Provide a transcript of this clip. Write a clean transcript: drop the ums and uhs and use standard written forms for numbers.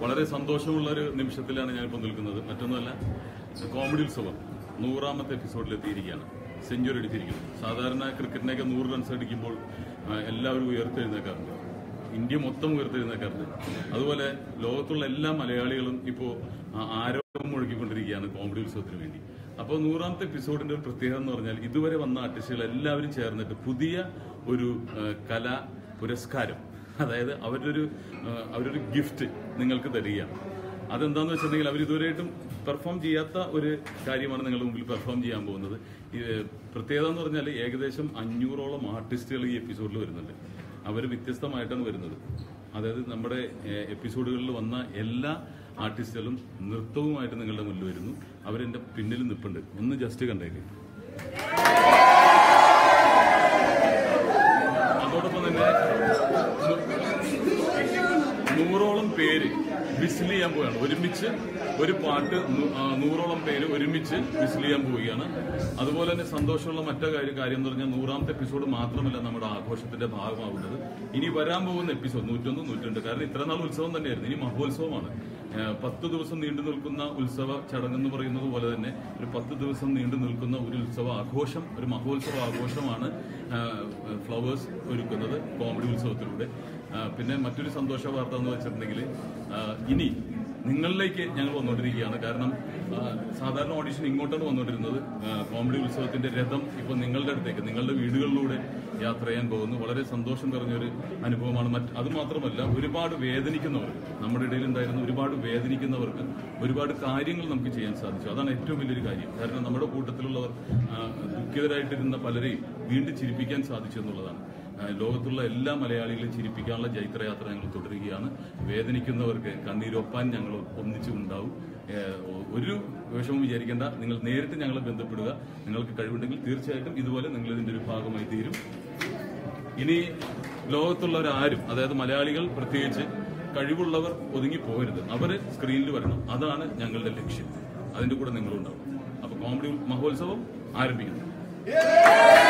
വളരെ സന്തോഷമുള്ള ഒരു നിമിഷത്തിലാണ് ഞാനിപ്പോൾ നിൽക്കുന്നത്. മറ്റൊന്നുമല്ല, കോമഡി ഉത്സവം 100ാമത്തെ എപ്പിസോഡിലെത്തിയിരിക്കുകയാണ്. സെഞ്ചുറി അടിച്ചിരിക്കുന്നു. സാധാരണ ക്രിക്കറ്റിനെയൊക്കെ 100 റൺസ് അടിക്കുമ്പോൾ എല്ലാവരും ഉയർത്തെഴുന്നേക്കാറുണ്ട്. ഇന്ത്യ മൊത്തം ഉയർത്തെഴുന്നേക്കാറുണ്ട്. അതുപോലെ ലോകത്തുള്ള എല്ലാ മലയാളികളും ഇപ്പോൾ ആരവം മുഴക്കിക്കൊണ്ടിരിക്കുകയാണ് കോമഡി ഉത്സവത്തിന് വേണ്ടി. അപ്പോൾ 100ാമത്തെ എപ്പിസോഡിന്റെ ഒരു പ്രത്യേകത എന്ന് പറഞ്ഞാൽ ഇതുവരെ വന്ന ആർട്ടിസ്റ്റുകൾ എല്ലാവരും ചേർന്നിട്ട് പുതിയ ഒരു കലാ പുരസ്കാരം, അതായത് അവരൊരു ഗിഫ്റ്റ് നിങ്ങൾക്ക് തരികയാണ്. അതെന്താന്ന് വെച്ചിട്ടുണ്ടെങ്കിൽ അവർ ഇതുവരെയായിട്ടും പെർഫോം ചെയ്യാത്ത ഒരു കാര്യമാണ് നിങ്ങളുടെ മുമ്പിൽ പെർഫോം ചെയ്യാൻ പോകുന്നത്. പ്രത്യേകത എന്ന് പറഞ്ഞാൽ ഏകദേശം 500ഓളം ആർട്ടിസ്റ്റുകൾ ഈ എപ്പിസോഡിൽ വരുന്നുണ്ട്. അവർ വ്യത്യസ്തമായിട്ടാണ് വരുന്നത്. അതായത് നമ്മുടെ എപ്പിസോഡുകളിൽ വന്ന എല്ലാ ആർട്ടിസ്റ്റുകളും നൃത്തവുമായിട്ട് നിങ്ങളുടെ മുന്നിൽ വരുന്നു. അവരെന്റെ പിന്നിൽ നിൽപ്പുണ്ട്. ഒന്ന് ജസ്റ്റ് കണ്ടേക്ക്. അതോടൊപ്പം തന്നെ 100ഓളം പേര് വിസിൽ ചെയ്യാൻ പോവുകയാണ്. ഒരുമിച്ച് ഒരു പാട്ട് 100ഓളം പേര് ഒരുമിച്ച് വിസിൽ ചെയ്യാൻ പോവുകയാണ്. അതുപോലെ തന്നെ സന്തോഷമുള്ള മറ്റു കാര്യം എന്ന് പറഞ്ഞാൽ 100ാമത്തെ എപ്പിസോഡ് മാത്രമല്ല നമ്മുടെ ആഘോഷത്തിന്റെ ഭാഗമാവുന്നത്. ഇനി വരാൻ പോകുന്ന എപ്പിസോഡ് 101, 102, കാരണം ഇത്ര നാൾ ഉത്സവം തന്നെയായിരുന്നു. ഇനി മഹോത്സവമാണ്. 10 ദിവസം നീണ്ടു നിൽക്കുന്ന ഉത്സവ ചടങ്ങെന്ന് പറയുന്നത് പോലെ തന്നെ ഒരു 10 ദിവസം നീണ്ടു നിൽക്കുന്ന ഒരു ഉത്സവ ആഘോഷം, ഒരു മഹോത്സവ ആഘോഷമാണ് ഫ്ലവേഴ്സ് ഒരുക്കുന്നത് കോമഡി ഉത്സവത്തിലൂടെ. പിന്നെ മറ്റൊരു സന്തോഷ വാർത്ത എന്ന് വെച്ചിട്ടുണ്ടെങ്കിൽ ഇനി നിങ്ങളിലേക്ക് ഞങ്ങൾ വന്നുകൊണ്ടിരിക്കുകയാണ്. കാരണം സാധാരണ ഓഡിഷൻ ഇങ്ങോട്ടാണ് വന്നുകൊണ്ടിരുന്നത്. കോമഡി ഉത്സവത്തിന്റെ രഥം ഇപ്പൊ നിങ്ങളുടെ അടുത്തേക്ക്, നിങ്ങളുടെ വീടുകളിലൂടെ യാത്ര ചെയ്യാൻ പോകുന്നു. വളരെ സന്തോഷം നിറഞ്ഞൊരു അനുഭവമാണ്. അത് മാത്രമല്ല, ഒരുപാട് വേദനിക്കുന്നവർക്ക്, നമ്മുടെ ഇടയിൽ ഉണ്ടായിരുന്ന ഒരുപാട് വേദനിക്കുന്നവർക്ക് ഒരുപാട് കാര്യങ്ങൾ നമുക്ക് ചെയ്യാൻ സാധിച്ചു. അതാണ് ഏറ്റവും വലിയൊരു കാര്യം. കാരണം നമ്മുടെ കൂട്ടത്തിലുള്ളവർ ദുഃഖിതരായിട്ടിരുന്ന പലരെയും വീണ്ടും ചിരിപ്പിക്കാൻ സാധിച്ചു എന്നുള്ളതാണ്. ലോകത്തുള്ള എല്ലാ മലയാളികളെയും ചിരിപ്പിക്കാനുള്ള ജൈത്രയാത്ര ഞങ്ങൾ തുടരുകയാണ്. വേദനിക്കുന്നവർക്ക് കണ്ണീരൊപ്പാൻ ഞങ്ങൾ ഒന്നിച്ചുണ്ടാവും. ഒരു വിഷമം വിചാരിക്കേണ്ട. നിങ്ങൾ നേരിട്ട് ഞങ്ങളെ ബന്ധപ്പെടുക. നിങ്ങൾക്ക് കഴിവുണ്ടെങ്കിൽ തീർച്ചയായിട്ടും ഇതുപോലെ നിങ്ങൾ ഇതിന്റെ ഒരു ഭാഗമായി തീരും. ഇനി ലോകത്തുള്ളവരാരും, അതായത് മലയാളികൾ പ്രത്യേകിച്ച്, കഴിവുള്ളവർ ഒതുങ്ങി പോകരുത്. അവർ സ്ക്രീനിൽ വരണം. അതാണ് ഞങ്ങളുടെ ലക്ഷ്യം. അതിന്റെ കൂടെ നിങ്ങളുണ്ടാവും. അപ്പൊ കോമഡി മഹോത്സവം ആരംഭിക്കുന്നു.